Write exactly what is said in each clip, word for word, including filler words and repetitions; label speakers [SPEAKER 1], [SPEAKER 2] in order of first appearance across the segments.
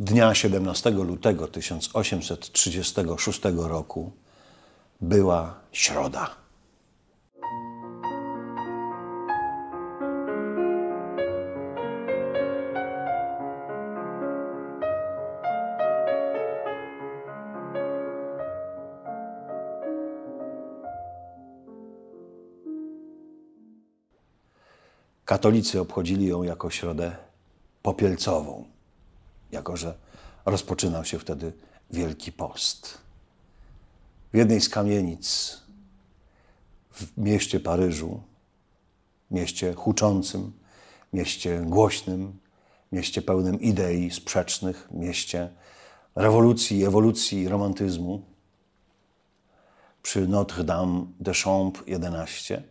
[SPEAKER 1] Dnia siedemnastego lutego tysiąc osiemset trzydziestego szóstego roku była środa. Katolicy obchodzili ją jako środę popielcową, jako że rozpoczynał się wtedy Wielki Post. W jednej z kamienic w mieście Paryżu, mieście huczącym, mieście głośnym, mieście pełnym idei sprzecznych, mieście rewolucji, ewolucji, romantyzmu, przy Notre-Dame des Champs jedenaście,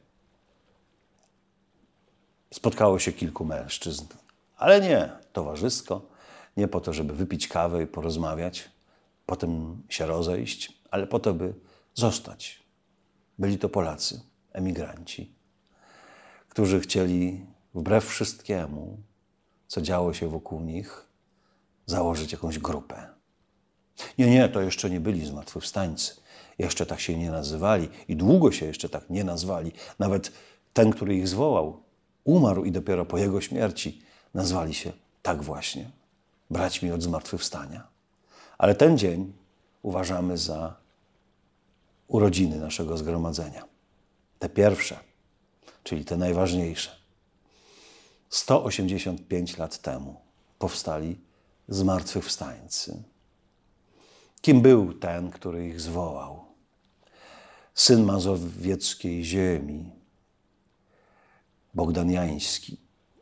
[SPEAKER 1] spotkało się kilku mężczyzn, ale nie towarzysko, nie po to, żeby wypić kawę i porozmawiać, potem się rozejść, ale po to, by zostać. Byli to Polacy, emigranci, którzy chcieli wbrew wszystkiemu, co działo się wokół nich, założyć jakąś grupę. Nie, nie, to jeszcze nie byli zmartwychwstańcy. Jeszcze tak się nie nazywali i długo się jeszcze tak nie nazwali. Nawet ten, który ich zwołał, umarł i dopiero po jego śmierci nazwali się tak właśnie, braćmi od zmartwychwstania. Ale ten dzień uważamy za urodziny naszego zgromadzenia. Te pierwsze, czyli te najważniejsze. sto osiemdziesiąt pięć lat temu powstali zmartwychwstańcy. Kim był ten, który ich zwołał? Syn mazowieckiej ziemi, Bogdan Jański.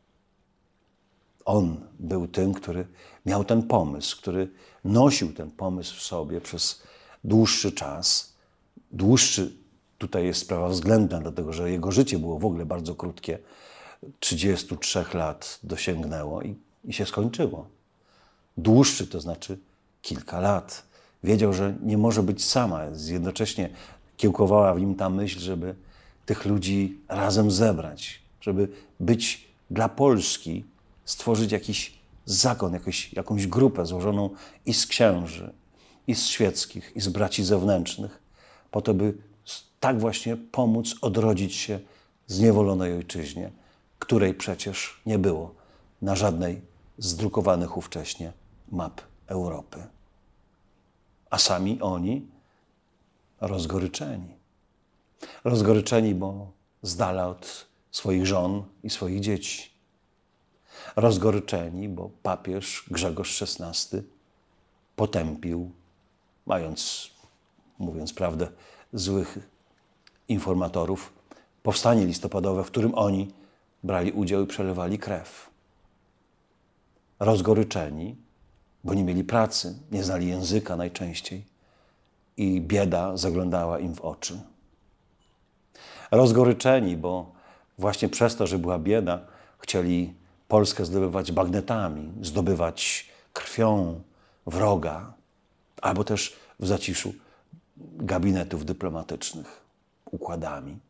[SPEAKER 1] On był tym, który miał ten pomysł, który nosił ten pomysł w sobie przez dłuższy czas. Dłuższy, tutaj jest sprawa względna, dlatego że jego życie było w ogóle bardzo krótkie. trzydziestu trzech lat dosięgnęło i, i się skończyło. Dłuższy to znaczy kilka lat. Wiedział, że nie może być sama. Jednocześnie kiełkowała w nim ta myśl, żeby tych ludzi razem zebrać, żeby być dla Polski, stworzyć jakiś zakon, jakąś, jakąś grupę złożoną i z księży, i z świeckich, i z braci zewnętrznych, po to, by tak właśnie pomóc odrodzić się zniewolonej ojczyźnie, której przecież nie było na żadnej z drukowanych ówcześnie map Europy. A sami oni rozgoryczeni. Rozgoryczeni, bo z dala od swoich żon i swoich dzieci. Rozgoryczeni, bo papież Grzegorz szesnasty potępił, mając, mówiąc prawdę, złych informatorów, powstanie listopadowe, w którym oni brali udział i przelewali krew. Rozgoryczeni, bo nie mieli pracy, nie znali języka najczęściej i bieda zaglądała im w oczy. Rozgoryczeni, bo właśnie przez to, że była bieda, chcieli Polskę zdobywać bagnetami, zdobywać krwią wroga, albo też w zaciszu gabinetów dyplomatycznych, układami.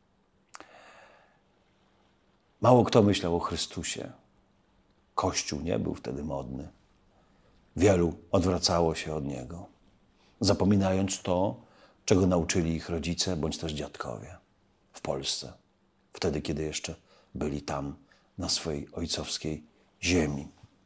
[SPEAKER 1] Mało kto myślał o Chrystusie. Kościół nie był wtedy modny. Wielu odwracało się od Niego, zapominając to, czego nauczyli ich rodzice bądź też dziadkowie w Polsce, wtedy, kiedy jeszcze byli tam na swojej ojcowskiej ziemi.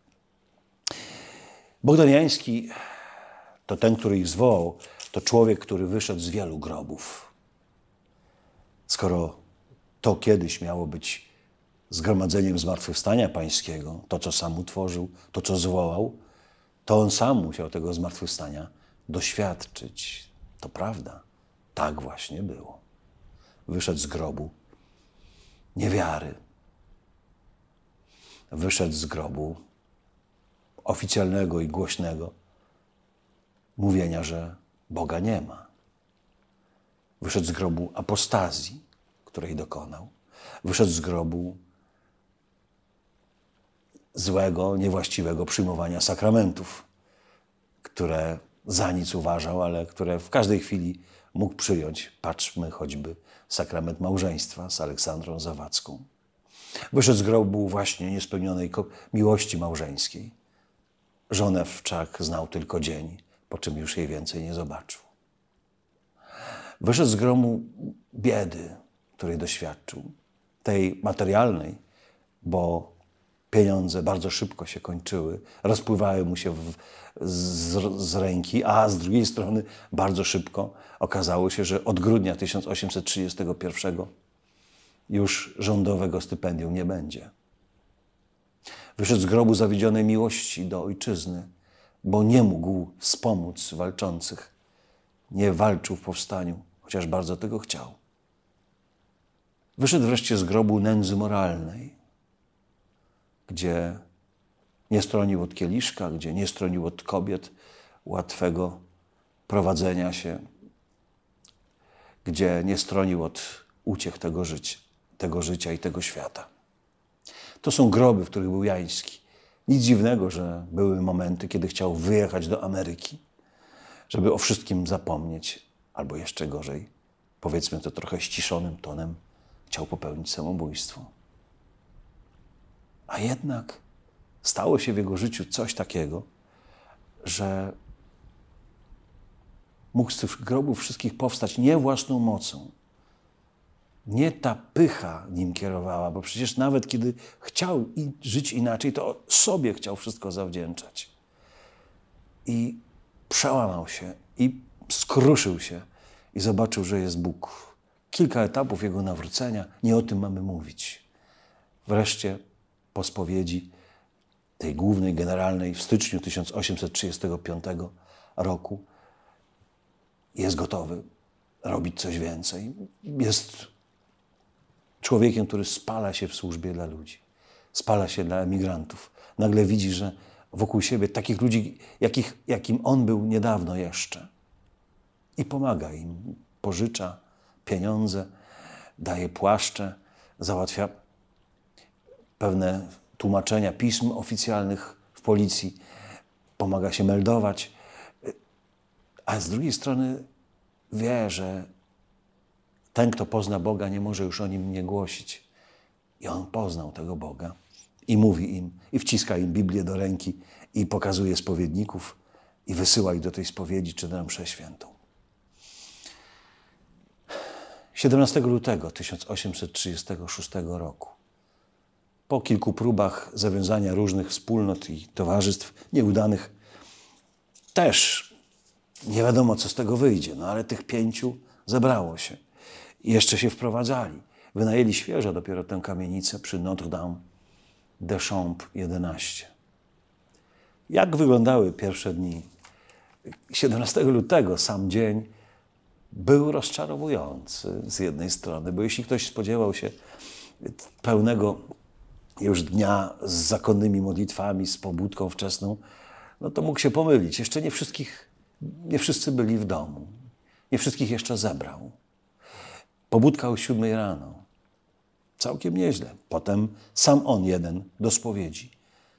[SPEAKER 1] Bogdan Jański to ten, który ich zwołał, to człowiek, który wyszedł z wielu grobów. Skoro to kiedyś miało być zgromadzeniem Zmartwychwstania Pańskiego, to, co sam utworzył, to, co zwołał, to on sam musiał tego zmartwychwstania doświadczyć. To prawda, tak właśnie było. Wyszedł z grobu niewiary. Wyszedł z grobu oficjalnego i głośnego mówienia, że Boga nie ma. Wyszedł z grobu apostazji, której dokonał. Wyszedł z grobu złego, niewłaściwego przyjmowania sakramentów, które za nic uważał, ale które w każdej chwili mógł przyjąć. Patrzmy choćby sakrament małżeństwa z Aleksandrą Zawadzką. Wyszedł z grobu właśnie niespełnionej miłości małżeńskiej. żonę wszak znał tylko dzień, po czym już jej więcej nie zobaczył. Wyszedł z gromu biedy, której doświadczył, tej materialnej, bo pieniądze bardzo szybko się kończyły, rozpływały mu się w, z, z ręki, a z drugiej strony bardzo szybko okazało się, że od grudnia tysiąc osiemset trzydziestego pierwszego już rządowego stypendium nie będzie. Wyszedł z grobu zawiedzionej miłości do ojczyzny, bo nie mógł wspomóc walczących. Nie walczył w powstaniu, chociaż bardzo tego chciał. Wyszedł wreszcie z grobu nędzy moralnej, gdzie nie stronił od kieliszka, gdzie nie stronił od kobiet, łatwego prowadzenia się, gdzie nie stronił od uciech tego życia, tego życia i tego świata. To są groby, w których był Jański. Nic dziwnego, że były momenty, kiedy chciał wyjechać do Ameryki, żeby o wszystkim zapomnieć, albo jeszcze gorzej, powiedzmy to trochę ściszonym tonem, chciał popełnić samobójstwo. A jednak stało się w jego życiu coś takiego, że mógł z tych grobów wszystkich powstać nie własną mocą. Nie ta pycha nim kierowała, bo przecież nawet kiedy chciał żyć inaczej, to sobie chciał wszystko zawdzięczać. I przełamał się i skruszył się i zobaczył, że jest Bóg. Kilka etapów jego nawrócenia, nie o tym mamy mówić. Wreszcie po spowiedzi tej głównej, generalnej w styczniu tysiąc osiemset trzydziestego piątego roku jest gotowy robić coś więcej. Jest człowiekiem, który spala się w służbie dla ludzi. Spala się dla emigrantów. Nagle widzi, że wokół siebie takich ludzi, jakich, jakim on był niedawno jeszcze. I pomaga im. Pożycza pieniądze, daje płaszcze, załatwia pewne tłumaczenia pism oficjalnych w policji, pomaga się meldować. A z drugiej strony wie, że ten, kto pozna Boga, nie może już o Nim nie głosić. I on poznał tego Boga i mówi im, i wciska im Biblię do ręki i pokazuje spowiedników i wysyła ich do tej spowiedzi czy na mszę świętą. siedemnastego lutego tysiąc osiemset trzydziestego szóstego roku, po kilku próbach zawiązania różnych wspólnot i towarzystw nieudanych, też nie wiadomo, co z tego wyjdzie, no ale tych pięciu zebrało się. I jeszcze się wprowadzali. Wynajęli świeżo dopiero tę kamienicę przy Notre Dame des Champs jedenaście. Jak wyglądały pierwsze dni? siedemnastego lutego, sam dzień, był rozczarowujący z jednej strony, bo jeśli ktoś spodziewał się pełnego już dnia z zakonnymi modlitwami, z pobudką wczesną, no to mógł się pomylić. Jeszcze nie wszystkich, nie wszyscy byli w domu. Nie wszystkich jeszcze zebrał. Pobudka o siódmej rano. Całkiem nieźle. Potem sam on jeden do spowiedzi,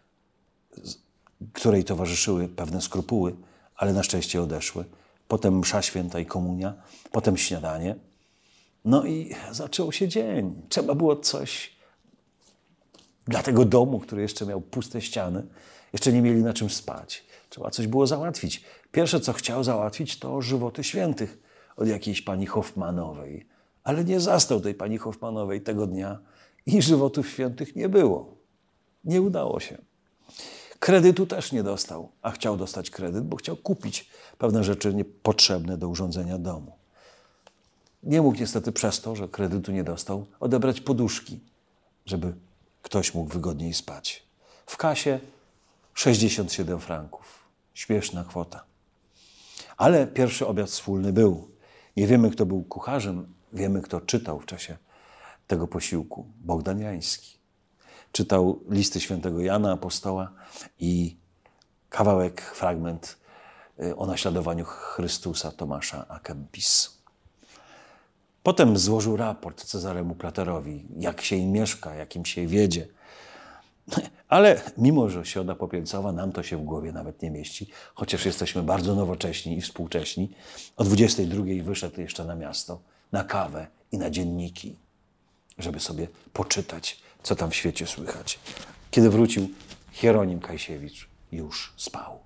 [SPEAKER 1] której towarzyszyły pewne skrupuły, ale na szczęście odeszły. Potem msza święta i komunia. Potem śniadanie. No i zaczął się dzień. Trzeba było coś dla tego domu, który jeszcze miał puste ściany. Jeszcze nie mieli na czym spać. Trzeba coś było załatwić. Pierwsze, co chciał załatwić, to żywoty świętych od jakiejś pani Hoffmanowej. Ale nie zastał tej pani Hoffmanowej tego dnia i żywotów świętych nie było. Nie udało się. Kredytu też nie dostał, a chciał dostać kredyt, bo chciał kupić pewne rzeczy niepotrzebne do urządzenia domu. Nie mógł niestety przez to, że kredytu nie dostał, odebrać poduszki, żeby ktoś mógł wygodniej spać. W kasie sześćdziesiąt siedem franków. Śmieszna kwota. Ale pierwszy obiad wspólny był. Nie wiemy, kto był kucharzem, wiemy, kto czytał w czasie tego posiłku. Bogdan Jański. Czytał listy świętego Jana Apostoła i kawałek, fragment o naśladowaniu Chrystusa Tomasza à Kempis. Potem złożył raport Cezaremu Platerowi, jak się im mieszka, jak im się wiedzie. Ale mimo, że środa popielcowa, nam to się w głowie nawet nie mieści, chociaż jesteśmy bardzo nowocześni i współcześni. O dwudziestej drugiej wyszedł jeszcze na miasto, na kawę i na dzienniki, żeby sobie poczytać, co tam w świecie słychać. Kiedy wrócił, Hieronim Kajsiewicz już spał.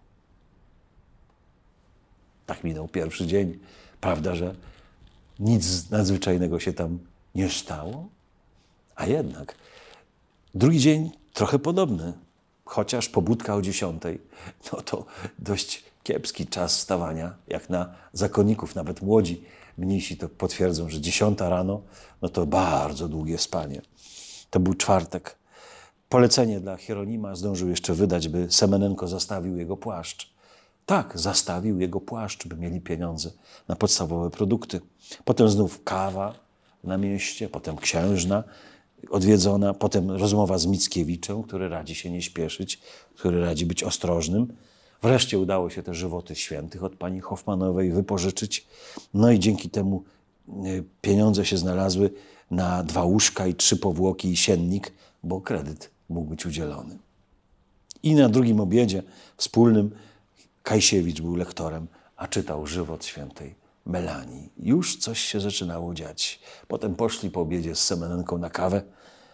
[SPEAKER 1] Tak minął pierwszy dzień. Prawda, że nic nadzwyczajnego się tam nie stało? A jednak drugi dzień trochę podobny, chociaż pobudka o dziesiątej, no to dość kiepski czas wstawania, jak na zakonników, nawet młodzi mnisi to potwierdzą, że dziesiąta rano, no to bardzo długie spanie. To był czwartek. Polecenie dla Hieronima zdążył jeszcze wydać, by Semenenko zastawił jego płaszcz. Tak, zastawił jego płaszcz, by mieli pieniądze na podstawowe produkty. Potem znów kawa na mieście, potem księżna odwiedzona, potem rozmowa z Mickiewiczem, który radzi się nie śpieszyć, który radzi być ostrożnym. Wreszcie udało się te żywoty świętych od pani Hoffmanowej wypożyczyć. No i dzięki temu pieniądze się znalazły na dwa łóżka i trzy powłoki i siennik, bo kredyt mógł być udzielony. I na drugim obiedzie wspólnym Kajsiewicz był lektorem, a czytał żywot świętej Melanii. Już coś się zaczynało dziać. Potem poszli po obiedzie z Semenenką na kawę,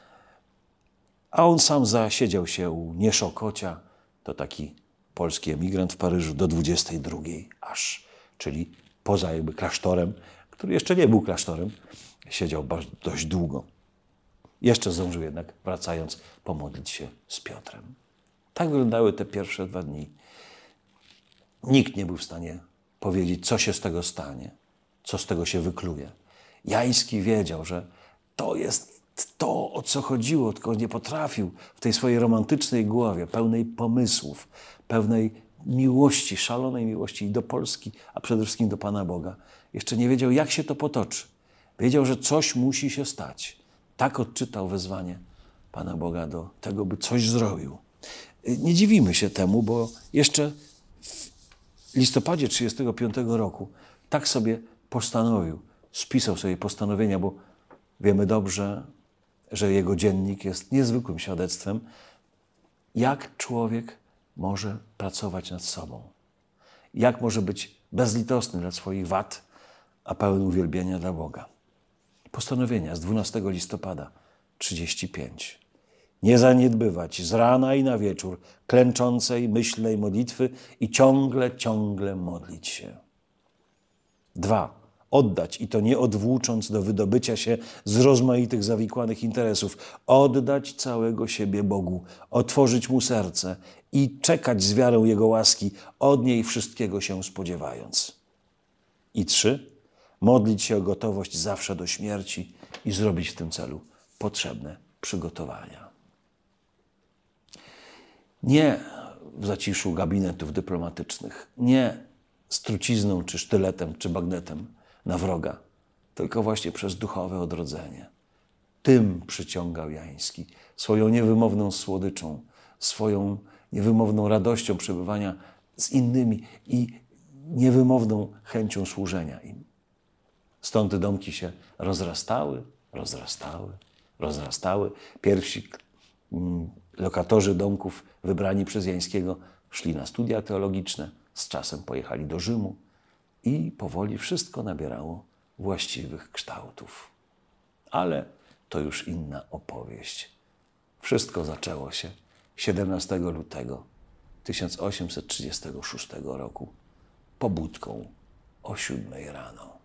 [SPEAKER 1] a on sam zasiedział się u Nieszokocia, to taki polski emigrant w Paryżu, do dwudziestej drugiej aż, czyli poza jakby klasztorem, który jeszcze nie był klasztorem, siedział dość długo. Jeszcze zdążył jednak, wracając, pomodlić się z Piotrem. Tak wyglądały te pierwsze dwa dni. Nikt nie był w stanie powiedzieć, co się z tego stanie, co z tego się wykluje. Jański wiedział, że to jest to, o co chodziło, tylko nie potrafił w tej swojej romantycznej głowie, pełnej pomysłów, pełnej miłości, szalonej miłości i do Polski, a przede wszystkim do Pana Boga. Jeszcze nie wiedział, jak się to potoczy. Wiedział, że coś musi się stać. Tak odczytał wezwanie Pana Boga do tego, by coś zrobił. Nie dziwimy się temu, bo jeszcze w listopadzie trzydziestego piątego roku tak sobie postanowił, spisał sobie postanowienia, bo wiemy dobrze, że jego dziennik jest niezwykłym świadectwem, jak człowiek może pracować nad sobą, jak może być bezlitosny dla swoich wad, a pełen uwielbienia dla Boga. Postanowienia z dwunastego listopada trzydziestego piątego. Nie zaniedbywać z rana i na wieczór klęczącej, myślnej modlitwy i ciągle, ciągle modlić się. Dwa. Oddać, i to nie odwłócząc do wydobycia się z rozmaitych zawikłanych interesów, oddać całego siebie Bogu, otworzyć Mu serce i czekać z wiarą Jego łaski, od niej wszystkiego się spodziewając. I trzy. Modlić się o gotowość zawsze do śmierci i zrobić w tym celu potrzebne przygotowania. Nie w zaciszu gabinetów dyplomatycznych, nie z trucizną, czy sztyletem, czy bagnetem na wroga, tylko właśnie przez duchowe odrodzenie. Tym przyciągał Jański swoją niewymowną słodyczą, swoją niewymowną radością przebywania z innymi i niewymowną chęcią służenia im. Stąd domki się rozrastały, rozrastały, rozrastały. Pierwsi mm, lokatorzy domków wybrani przez Jańskiego szli na studia teologiczne, z czasem pojechali do Rzymu i powoli wszystko nabierało właściwych kształtów. Ale to już inna opowieść. Wszystko zaczęło się siedemnastego lutego tysiąc osiemset trzydziestego szóstego roku pobudką o siódmej rano.